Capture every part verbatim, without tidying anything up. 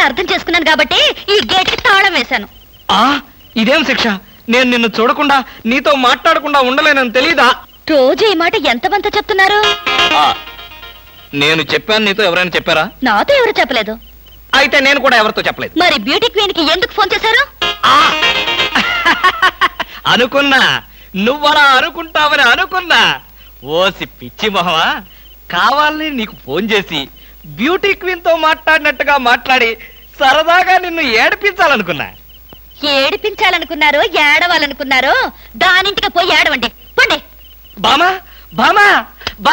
అర్థం చేసుకున్నాను కాబట్టి ఈ గేట్ కి తాళం వేశాను. ఆ ఇదేం శిక్ష? నేను నిన్ను చూడకుండా నీతో మాట్లాడకుండా ఉండలేనని తెలీదా? రోజు ఈ మాట ఎంతమంత చెప్తున్నారు? నేను చెప్పాను, నీతో ఎవరైనా చెప్పారా? నాతో ఎవరు చెప్పలేదు. అయితే నేను కూడా ఎవరితో చెప్పలేదు. మరి బ్యూటీ క్వీన్ కి ఎందుకు ఫోన్ చేశారు? అనుకున్నా నువ్వలా అనుకుంటావని అనుకున్నా. ఓసి పిచ్చి మొహమా, కావాలని నీకు ఫోన్ చేసి బ్యూటీ క్వీన్ తో మాట్లాడినట్టుగా మాట్లాడి సరదాగా నిన్ను ఏడిపించాలనుకున్నా. ఏడిపించాలనుకున్నారు, ఏడవాలనుకున్నారు. దానింటికి పోయి ఏడవండి పండి. బామా బామా బా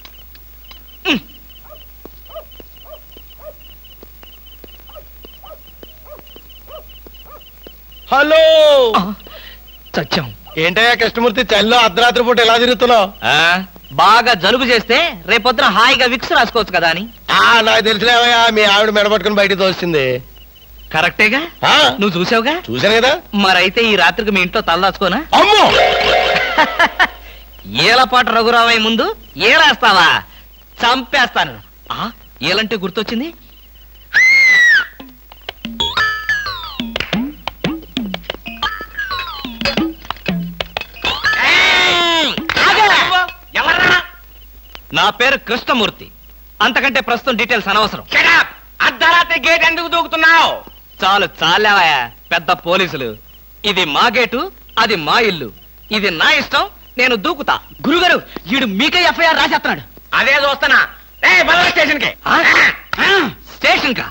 హలో సత్యం. ఏంటయ్యా కృష్ణమూర్తి, చల్లో అర్ధరాత్రి పూట ఎలా తిరుగుతున్నావు? బాగా జలుబు చేస్తే రేపొద్దున హాయిగా విక్స్ రాసుకోవచ్చు కదా అని. నాకు తెలిసినవయ్యా, మీ ఆవిడ మెడపట్టుకుని బయటకు తోస్తుంది. కరెక్టేగా, నువ్వు చూసావుగా? చూశాను కదా. మరైతే ఈ రాత్రికి మీ ఇంట్లో తలదాచుకోనా? అమ్మో ఏలపాటు రఘురావయ్య ముందు ఏలేస్తావా? చంపేస్తాను. ఏలంటే గుర్తొచ్చింది, నా పేరు కృష్ణమూర్తి. అంతకంటే ప్రస్తుతం డీటెయిల్స్ అనవసరం. అర్ధరాత్రి గేట్ ఎందుకు దూకుతున్నావు? చాలు చాలావయ్యా, పెద్ద పోలీసులు. ఇది మా గేటు, అది మా ఇల్లు. ఇది నా ఇష్టం, నేను దూకుతా. గురుగారు, వీడు మీకే ఎఫ్ఐఆర్ రాసేస్తున్నాడు. అదే చూస్తున్నా. స్టేషన్ కి స్టేషన్ కా?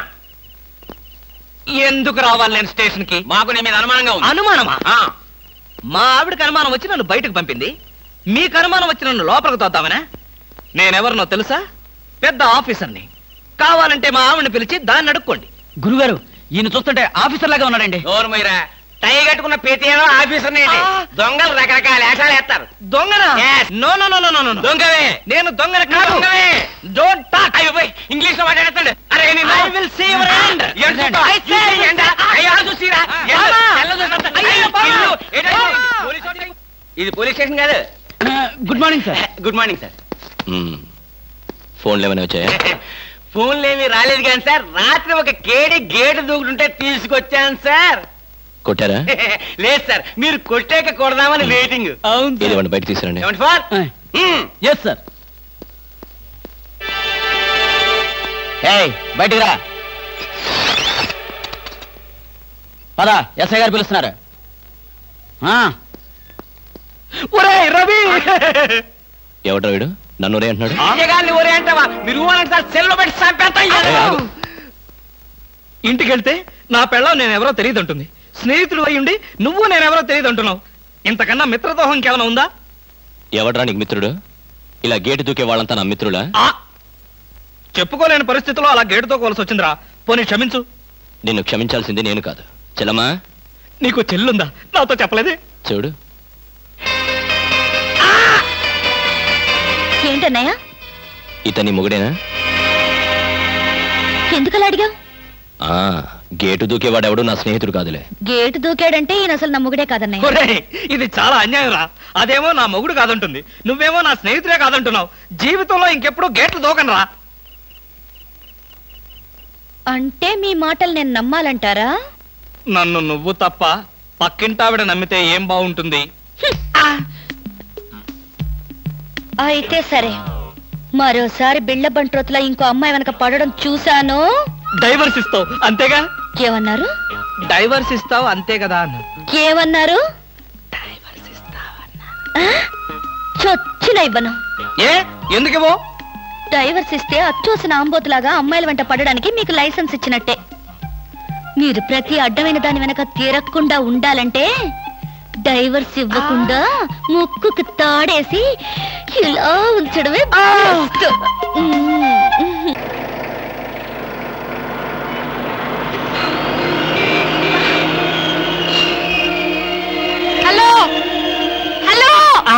ఎందుకు రావాలి నేను స్టేషన్ కి? మాకు నీ మీద అనుమానంగా ఉంది. అనుమానమా? మా ఆవిడకి అనుమానం వచ్చి నన్ను బయటకు పంపింది. మీకు అనుమానం వచ్చి నన్ను లోపలికి తోద్దామనా? నేనెవరినో తెలుసా? పెద్ద ఆఫీసర్ని. కావాలంటే మా ఆవిడని పిలిచి దాన్ని అడుక్కోండి. గురుగారు, ఈయన చూస్తుంటే ఆఫీసర్ లాగా ఉన్నాడండి. నోరు మీరా, టై కట్టుకున్న ప్రతిలో ఆఫీసర్ దొంగలు రకరకాల వేషాలు వేస్తారు. దొంగనా? No no no no no. దొంగవే. నేను దొంగన కాదు. Don't talk. ఇంగ్లీష్ లో మాట్లాడతాడు. అరే I will see your hand. I say ఇది పోలీస్ స్టేషన్ కాదు. Good morning sir. Good morning sir. ఫోన్లు ఏమైనా వచ్చాయా? ఫోన్లు ఏమి రాలేదు కానీ సార్, రాత్రి ఒక కేడి గేటు దూకుతుంటే తీసుకొచ్చాను సార్. కొట్టారా? లేదు సార్, మీరు కొట్టాక కొడదామని వెయిటింగ్. అవును, బయట తీసుకురండి. ఏమండి సార్? Yes sir. బయటికి రా. పదా, ఎస్ఐ గారు పిలుస్తున్నారు. రవి, ఎవడ్రా వీడు? నన్ను ఒరే అంటున్నాడు. ఒరే అంటావా? మీరు సెల్లో పెట్టి చంపేస్తా. ఇంటికి వెళ్తే నా పెళ్ళం నేనెవరో తెలియదు అంటుంది. స్నేహితుడు అయ్యుండి నువ్వు నేనెవరో తెలియదు అంటున్నావు. ఇంతకన్నా మిత్రదోహం ఇంకేమైనా ఉందా? ఎవడ్రా నీకు మిత్రుడు? ఇలా గేటు దూకే వాళ్ళంతా నా మిత్రులా? చెప్పుకోలేని పరిస్థితిలో అలా గేటుతో కోల్సి వచ్చిందిరా. పోనీ క్షమించు. నిన్ను క్షమించాల్సింది నేను కాదు. చెల్లమ్మా, నీకు చెల్లుందా? నాతో చెప్పలేదే. చూడు. ఏంటన్నయ్య? ఇతని మొగుడేనా? ఎందుకలా అడిగావు? గేటు దూకేవాడెవడు నా స్నేహితుడు కాదులే. గేటు దూకాడంటే ఈయన అసలు నా మొగుడే కాదన్నయ్య. ఇది చాలా అన్యాయం రా. అదేమో నా మొగుడు కాదంటుంది, నువ్వేమో నా స్నేహితుడే కాదంటున్నావు. జీవితంలో ఇంకెప్పుడు గేట్లు దూకనరా. అంటే మీ మాటలు నేను నమ్మాలంటారా? నన్ను నువ్వు తప్ప పక్కింటావిడ నమ్మితే ఏం బాగుంటుంది? అయితే సరే, మరోసారి బిళ్ళ బంట్రోతులా ఇంకో అమ్మాయి వెనక పడడం చూశాను. డైవర్స్ ఇస్తావు అంతేగా? ఏమన్నారు? డైవర్స్ ఇస్తావు అంతే కదా అన్న. ఏమన్నారు? డైవర్స్ ఇస్తావన్నా. చొచ్చిన ఇవ్వను. ఏ ఎందుకేమో? డైవర్స్ ఇస్తే అచ్చోసిన ఆంబోతులాగా అమ్మాయిల వెంట పడడానికి మీకు లైసెన్స్ ఇచ్చినట్టే. మీరు ప్రతి అడ్డమైన దాని వెనక తీరకుండా ఉండాలంటే డైవర్స్ ఇవ్వకుండా ముక్కుకు తాడేసి ఇలా ఉంచడమే బెస్ట్. Hello hello.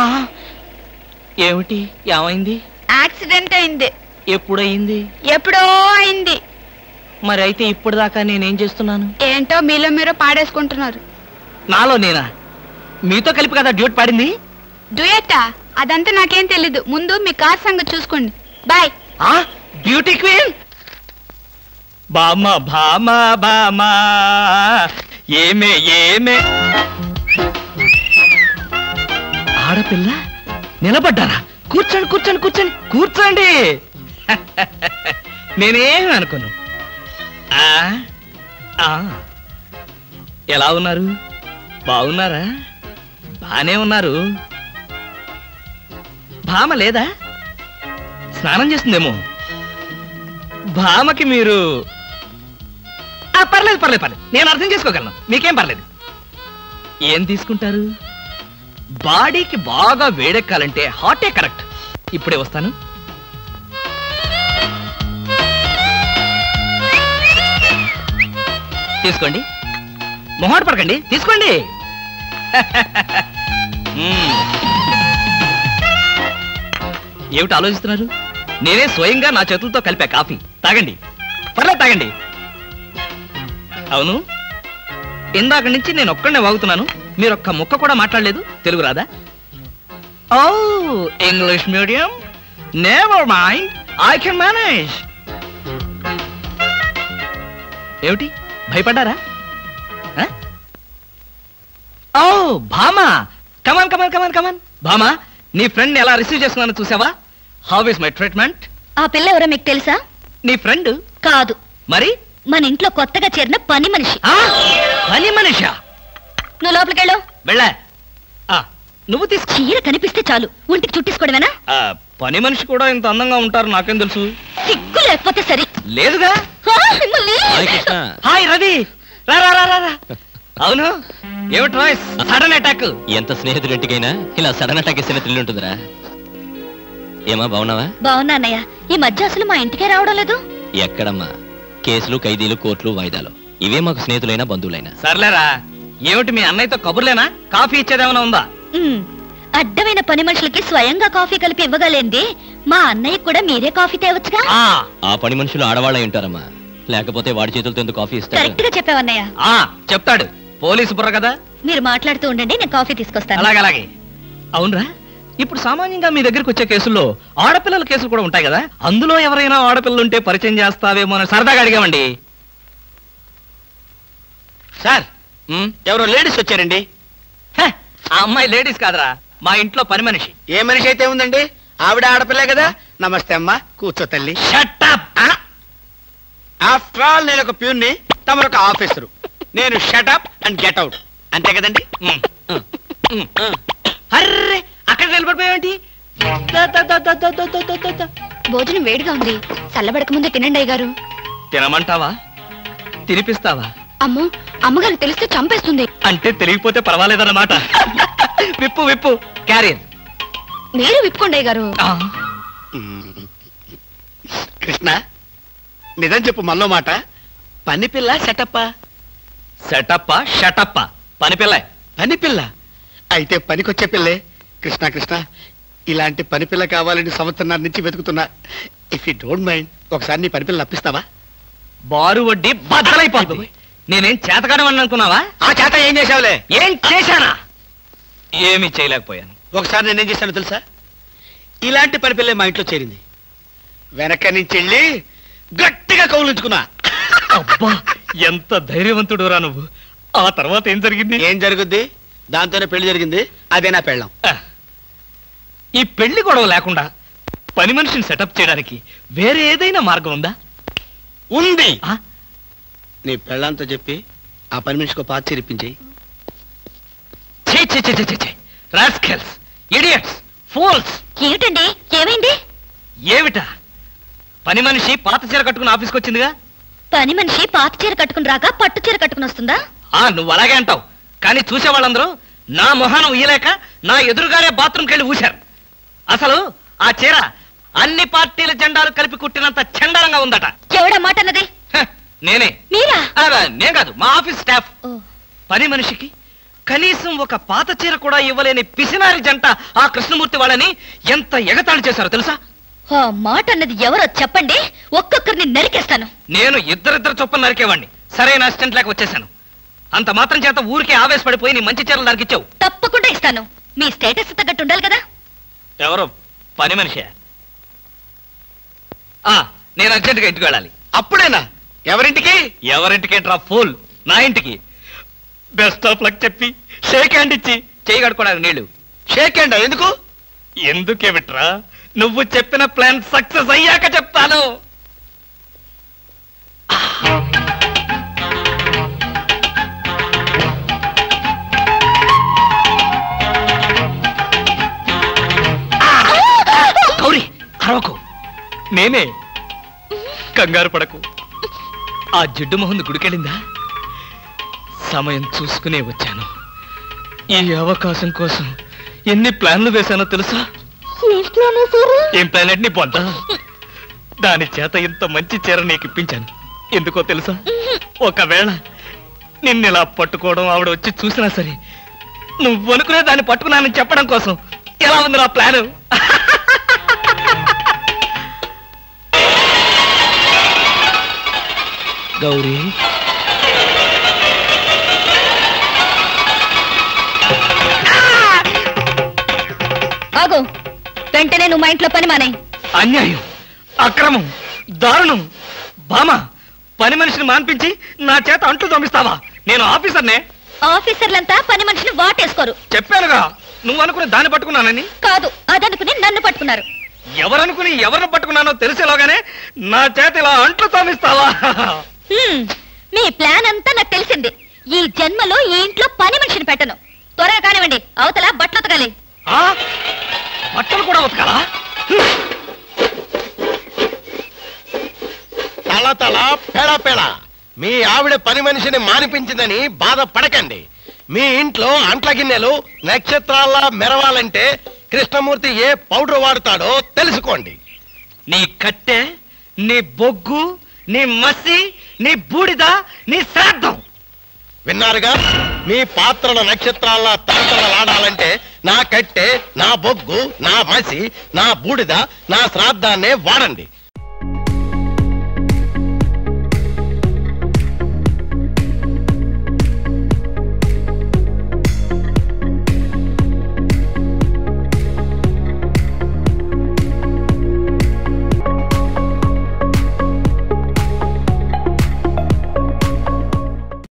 ఏమిటి? ఏమైంది? యాక్సిడెంట్ అయింది. ఎప్పుడయింది? ఎప్పుడో అయింది. మరి అయితే ఇప్పుడు దాకా నేనేం చేస్తున్నాను? ఏంటో మీలో మీరు పాడేసుకుంటున్నారు. నాలో నేనా? మీతో కలిపి కదా డ్యూట్ పాడింది. డ్యూయటా? అదంతా నాకేం తెలీదు. ముందు మీ కార్ సంగతి చూసుకోండి. బాయ్. బ్యూటీ క్వీన్, బామ భామ బామ ఏమే ఏమే ఆడపిల్ల నిలబడ్డారా? కూర్చోండి కూర్చోండి కూర్చోండి కూర్చోండి. నేనేం అనుకోను. ఆ, ఆ, ఎలా ఉన్నారు? బాగున్నారా? బానే ఉన్నారు. భామ లేదా? స్నానం చేస్తుందేమో. భామకి మీరు ఆ, పర్లేదు పర్లేదు పర్లేదు, నేను అర్థం చేసుకోగలను, మీకేం పర్లేదు. ఏం తీసుకుంటారు? బాడీకి బాగా వేడెక్కాలంటే హాటే కరెక్ట్. ఇప్పుడే వస్తాను. తీసుకోండి, మొహాట పడకండి, తీసుకోండి. మ్మ్. ఏమిటి ఆలోచిస్తున్నారు? నేనే స్వయంగా నా చేతులతో కలిపా కాఫీ. తాగండి, పర్లేదు తాగండి. అవును, ఇందాక నుంచి నేను ఒక్కడనే వాగుతున్నాను, మీరు ఒక్క ముక్క కూడా మాట్లాడలేదు. తెలుగు రాదా? ఓ, English medium. Never mind, I can manage. ఏమిటి భయపడ్డారా? ఓ భామా, కమాన్ కమాన్ కమాన్ కమాన్. భామా, నీ ఫ్రెండ్ ఎలా రిసీవ్ చేసుకున్నాను చూసావా? How is my treatment? ఆ పిల్ల ఎవరో మీకు తెలుసా? నీ ఫ్రెండ్ కాదు, మరి మన ఇంట్లో కొత్తగా చేరిన పని మనిషి. ఆ, పని మనిషా? నువ్వు లోపలికెళ్ళు. వెళ్ళా. ఆ, నువ్వు తీసుకో. చీర కనిపిస్తే చాలు ఒంటికి చుట్టేసుకోవడమేనా? ఆ, పని మనిషి కూడా ఇంత అందంగా ఉంటారు నాకేం తెలుసు? సిగ్గు లేకపోతే సరి. లేదుగా. ఆ, మిమ్మల్ని. హాయ్ కృష్ణ. హాయ్ రవి, రా రా రా రా రా. అవును, ఏమిటి వాయిస్? Sudden attack. ఎంత స్నేహితుడింటికైనా ఇలా సడన్ అటాక్ ఇస్తే థ్రిల్ ఉంటుందిరా. ఏమా బాగున్నావా? బావున్నా అన్నయ్య. ఈ మధ్య అసలు మా ఇంటికే రావడం లేదు. ఎక్కడమ్మా, కేసులు, ఖైదీలు, కోర్టులు, వాయిదాలు, ఇవే మాకు స్నేహితులైనా బంధువులైనా. సర్లేరా, ఏమిటి మీ అన్నయ్యతో కబుర్లేనా? కాఫీ ఇచ్చేదేమైనా ఉందా? ఉమ్, అడ్డమైన పని మనుషులకి స్వయంగా కాఫీ కలిపి ఇవ్వగలేంది మా అన్నయ్య కూడా మీరే కాఫీ తేవచ్చుగా. ఆ, ఆ పని మనుషులు ఆడవాళ్ళై ఉంటారమ్మా, లేకపోతే వాడి చేతులతో ఎందుకు కాఫీ ఇస్తారు? కరెక్ట్ గా చెప్పావన్నయ్య. ఆ, చెప్తాడు, పోలీసు బుర్ర కదా. మీరు మాట్లాడుతూ ఉండండి, నేను కాఫీ తీసుకొస్తాను. అలాగే అలాగే. అవునరా, ఇప్పుడు సామాన్యంగా మీ దగ్గరికి వచ్చే కేసుల్లో ఆడపిల్లల కేసులు కూడా ఉంటాయి కదా, అందులో ఎవరైనా ఆడపిల్లలు ఉంటే పరిచయం చేస్తావేమో అని సరదాగా అడిగామండి. సార్, ఉమ్, ఎవరో లేడీస్ వచ్చారండి. హ, ఆ అమ్మాయి లేడీస్ కాదురా, మా ఇంట్లో పని మనిషి. ఏ మనిషి అయితే ఉందండి, ఆవిడ ఆడపిల్లే కదా. నమస్తే అమ్మా, కూర్చో తల్లి. Shut up! ఆఫ్టర్ ఆల్ నేను ఒక ప్యూన్ని, తమరొక ఆఫీసరు. నేను షటప్ అండ్ గెట్ అవుట్, అంతే కదండి. ఉమ్, ఉమ్, ఉమ్. అర్రే, అక్కడ నిలబడిపోయావేంటి? దా, దా, దా, దా, దా, దా, దా, దా, దా. భోజనం వేడిగా ఉంది, చల్లబడక ముందే తినండి అయ్యగారు. తినమంటావా? తినిపిస్తావా? అమ్మో, అమ్మగారికి తెలిస్తే చంపేస్తుంది. అంటే తెలియకపోతే పర్వాలేదన్నమాట. విప్పు విప్పు, క్యారియర్. మీరు విప్పుకోండి అయ్యగారు. కృష్ణ, నిజం చెప్పు, మళ్ళో మాట. పని పిల్ల సెటప్పా? సెటప్ప షటప్ప, పని పిల్ల. పని పిల్ల అయితే పనికొచ్చే పిల్లే. కృష్ణ కృష్ణ, ఇలాంటి పని పిల్ల కావాలని సంవత్సరం నుంచి వెతుకుతున్నా. ఇఫ్ యూ డోంట్ మైండ్, ఒకసారి నీ పని పిల్ల అప్పిస్తావా? బారు వడ్డీ బద్దలైపోతుంది. నేనేం చేతకాడమని అనుకున్నావా? ఆ చేత ఏం చేసావులే? ఏం చేశానా? ఏమీ చేయలేకపోయాను. ఒకసారి నేనేం చేశాను తెలుసా? ఇలాంటి పని పిల్లే మా ఇంట్లో చేరింది. వెనక నుంచి వెళ్ళి గట్టిగా కౌలించుకున్నా. అబ్బా, ఎంత ధైర్యవంతుడు రా నువ్వు. ఆ తర్వాత ఏం జరిగింది? ఏం జరుగుద్ది? దాంతోనే పెళ్లి జరిగింది. అదే నా పెళ్ళాం. ఆ, ఈ పెళ్లి గొడవ లేకుండా పని మనిషిని సెటప్ చేయడానికి వేరే ఏదైనా మార్గం ఉందా? ఉంది. ఆ? నీ పెళ్ళంతో చెప్పి ఆ పని మనిషికి పాత చిరిపించి. ఛీ, ఛీ, ఛీ, ఛీ, ఛీ, ఛీ. Rascals, idiots, fools. ఏమిటండి, ఏమైంది? ఏమిటా? పని మనిషి పాత చీర కట్టుకుని ఆఫీస్కి వచ్చిందిగా. పని మనిషి పాత చీర కట్టుకుని రాక పట్టు చీర కట్టుకుని వస్తుందా? ఆ, నువ్వు అలాగే అంటావు, కానీ చూసే వాళ్ళందరూ నా మొహానం ఉయ్యలేక నా ఎదురుగారే బాత్రూమ్కి వెళ్ళి ఊశారు. అసలు ఆ చీర అన్ని పార్టీల జెండాలు కలిపి కుట్టినంత చండాలంగా ఉందట. ఎవడా మాట అన్నది? హ, నేనే. మీరా? ఆ, నేను కాదు, మా ఆఫీస్ స్టాఫ్. ఓ, పని మనిషికి కనీసం ఒక పాత చీర కూడా ఇవ్వలేని పిసినారి జంట ఆ కృష్ణమూర్తి వాళ్ళని ఎంత ఎగతాళి చేశారో తెలుసా? ఆ మాట అన్నది ఎవరో చెప్పండి, ఒక్కొక్కరిని నరికేస్తాను. నేను ఇద్దరిద్దరు చొప్పున నరికేవాడిని. సరైన అసిస్టెంట్ లేక వచ్చేసాను. అంత మాత్రం చేత ఊరికే ఆవేశపడిపోయి నీ మంచి చీరలు నరికిచ్చావు. తప్పకుండా ఇస్తాను. మీ స్టేటస్ తగ్గట్టు ఉండాలి కదా. ఎవరో పని మనిషి. ఆ, నేను అర్జెంటుగా ఇంటికి వెళ్ళాలి. అప్పుడేనా? ఎవరింటికి? ఎవరింటికి డ్రా ఫూల్, నా ఇంటికి. బెస్ట్ ఆఫ్ లక్ చెప్పి షేక్ హ్యాండ్ ఇచ్చి చేయి కడుకోవడానికి నీళ్లు. షేక్ హ్యాండ్ ఎందుకు? ఎందుకే విట్రా, నువ్వు చెప్పిన ప్లాన్ సక్సెస్ అయ్యాక చెప్తాను. గౌరీ అరవకు, నేనే. కంగారు పడకు. ఆ జిడ్డు మొహంది గుడికెళ్ళిందా? సమయం చూసుకునే వచ్చాను. ఈ అవకాశం కోసం ఎన్ని ప్లాన్లు వేశానో తెలుసా? ఏం ప్లాన్ అంటే నీ పొంత. దాని చేత ఇంత మంచి చీర నీకు ఇప్పించాను. ఎందుకో తెలుసా? ఒకవేళ నిన్నిలా పట్టుకోవడం ఆవిడ వచ్చి చూసినా సరే నువ్వు అనుకునే దాన్ని పట్టుకున్నానని చెప్పడం కోసం. ఎలా ఉంది నా ప్లాను? గౌరీ, ఆగు. వెంటనే నువ్వు మా ఇంట్లో పని మానే. అన్యాయం, అక్రమం, దారుణం. బామ, పని మనిషిని మాన్పించి నా చేత అంట్లు తోమిస్తావా? నేను ఆఫీసర్నే. ఆఫీసర్లంతా పని మనిషిని వాటేసుకోరు. చెప్పానుగా, నువ్వు అనుకుని దాన్ని పట్టుకున్నానని. కాదు, అదనుకుని నన్ను పట్టుకున్నారు. ఎవరనుకుని ఎవరిని పట్టుకున్నానో తెలిసేలోగానే నా చేత ఇలా అంట్లు తోమిస్తావా? హ్మ్, మీ ప్లాన్ అంతా నాకు తెలిసింది. ఈ జన్మలో ఈ ఇంట్లో పని మనిషిని పెట్టను. త్వరగా కానివ్వండి, అవతల బట్టలు ఉతకాలి. ఆ? బట్టలు కూడా ఉతకాలా? తల తల పెడ పెడ మీ ఆవిడ పని మనిషిని మానిపించిందని బాధపడకండి. మీ ఇంట్లో అంట్ల గిన్నెలు నక్షత్రాల్లా మెరవాలంటే కృష్ణమూర్తి ఏ పౌడర్ వాడతాడో తెలుసుకోండి. నీ కట్టె, నీ బొగ్గు, నీ మసి, నీ బూడిద, నీ శ్రాద్ధం. విన్నారుగా? మీ పాత్రల నక్షత్రాల్లా తలతలలాడాలంటే నా కట్టె, నా బొగ్గు, నా మసి, నా బూడిద, నా శ్రాద్ధాన్నే వాడండి.